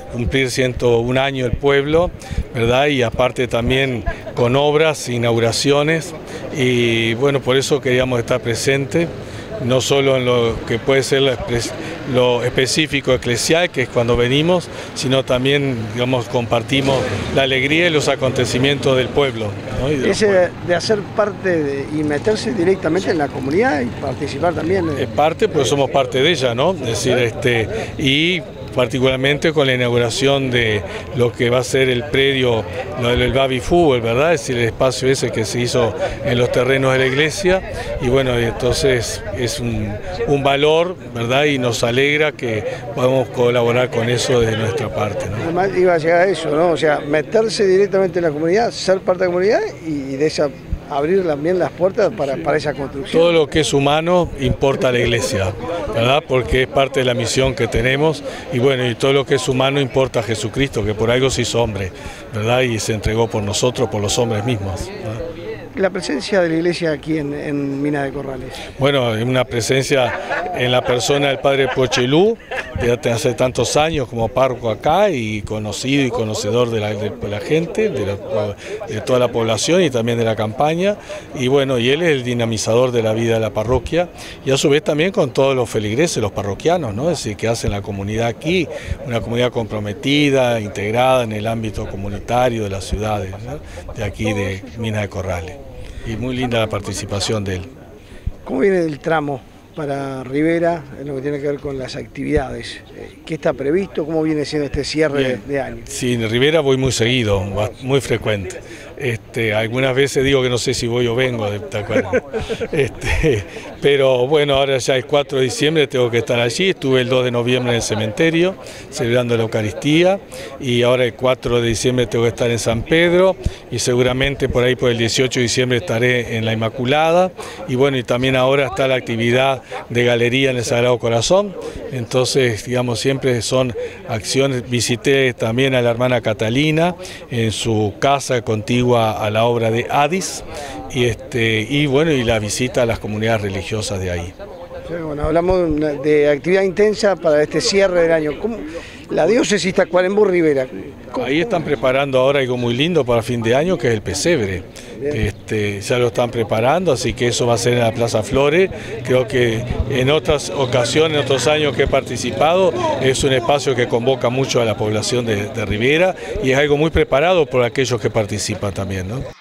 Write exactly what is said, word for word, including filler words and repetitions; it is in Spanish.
cumplir ciento un años el pueblo, ¿verdad? Y aparte también con obras, inauguraciones, y bueno, por eso queríamos estar presentes, no solo en lo que puede ser lo, lo específico eclesial, que es cuando venimos, sino también, digamos, compartimos la alegría y los acontecimientos del pueblo, ¿no? De Ese de hacer parte de, y meterse directamente en la comunidad y participar también. Es parte, pues somos parte de ella, ¿no? Es decir, este, y particularmente con la inauguración de lo que va a ser el predio, lo del Baby Fútbol, ¿verdad? Es decir, el espacio ese que se hizo en los terrenos de la iglesia, y bueno, entonces es un, un valor, ¿verdad? Y nos alegra que podamos colaborar con eso de nuestra parte, ¿no? Además iba a llegar a eso, ¿no? O sea, meterse directamente en la comunidad, ser parte de la comunidad y de esa abrir también las puertas para, para esa construcción. Todo lo que es humano importa a la iglesia, ¿verdad? Porque es parte de la misión que tenemos, y bueno, y todo lo que es humano importa a Jesucristo, que por algo se hizo hombre, ¿verdad? Y se entregó por nosotros, por los hombres mismos, ¿verdad? La presencia de la iglesia aquí en, en Minas de Corrales. Bueno, es una presencia en la persona del padre Pochelú, de hace tantos años como párroco acá y conocido y conocedor de la, de la gente, de, la, de toda la población y también de la campaña, y bueno, y él es el dinamizador de la vida de la parroquia, y a su vez también con todos los feligreses, los parroquianos, ¿no? Es decir, que hacen la comunidad aquí, una comunidad comprometida, integrada en el ámbito comunitario de las ciudades, ¿no? De aquí de Minas de Corrales. Y muy linda la participación de él. ¿Cómo viene el tramo para Rivera en lo que tiene que ver con las actividades? ¿Qué está previsto? ¿Cómo viene siendo este cierre Bien. de año? Sí, en Rivera voy muy seguido, muy frecuente. Este, algunas veces digo que no sé si voy o vengo, ¿te acuerdas? Este, pero bueno, ahora ya el cuatro de diciembre tengo que estar allí, estuve el dos de noviembre en el cementerio celebrando la Eucaristía, y ahora el cuatro de diciembre tengo que estar en San Pedro, y seguramente por ahí por el dieciocho de diciembre estaré en la Inmaculada, y bueno, y también ahora está la actividad de galería en el Sagrado Corazón. Entonces, digamos, siempre son acciones. Visité también a la hermana Catalina en su casa contigua a la obra de Adis, y este y bueno, y la visita a las comunidades religiosas de ahí. Bueno, hablamos de actividad intensa para este cierre del año. ¿Cómo? La diócesis Tacuarembó Rivera. ¿Cómo? Ahí están preparando ahora algo muy lindo para fin de año, que es el pesebre. Este, ya lo están preparando, así que eso va a ser en la Plaza Flores. Creo que en otras ocasiones, en otros años que he participado, es un espacio que convoca mucho a la población de, de Rivera, y es algo muy preparado por aquellos que participan también, ¿no?